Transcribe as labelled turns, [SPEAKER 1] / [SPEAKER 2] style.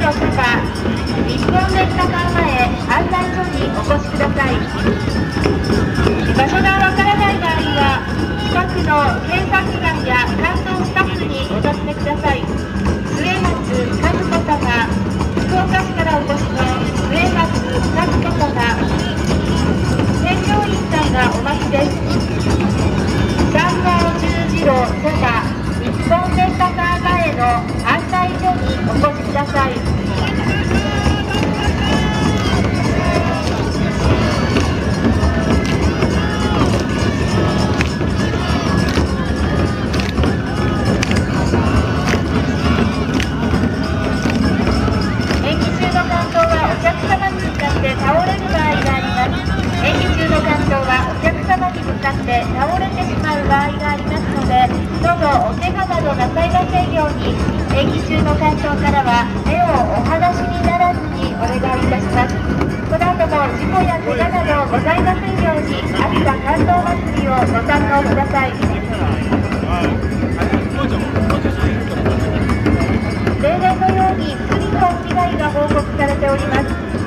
[SPEAKER 1] の方、日本列車館前案内所にお越しください。場所がわからない場合は、近くの警察官や担当スタッフにお尋ねください。末松和子様、福岡市からお越しの末松和子様、添乗員さんがお待ちです。3号十字路そば日本レンタカー前の案内所にお越しください。演技中の感動はお客様に向かって倒れる場合があります。演技中の感動はお客様に向かって倒れてしまう場合がありますので、どうぞお怪我などなさいませんように、演技中の感動からは目をお離しにならずにお願いいたします。この後も事故や怪我などございませんように、秋田感動祭りをご堪能ください。例年のように罪の被害が報告されております。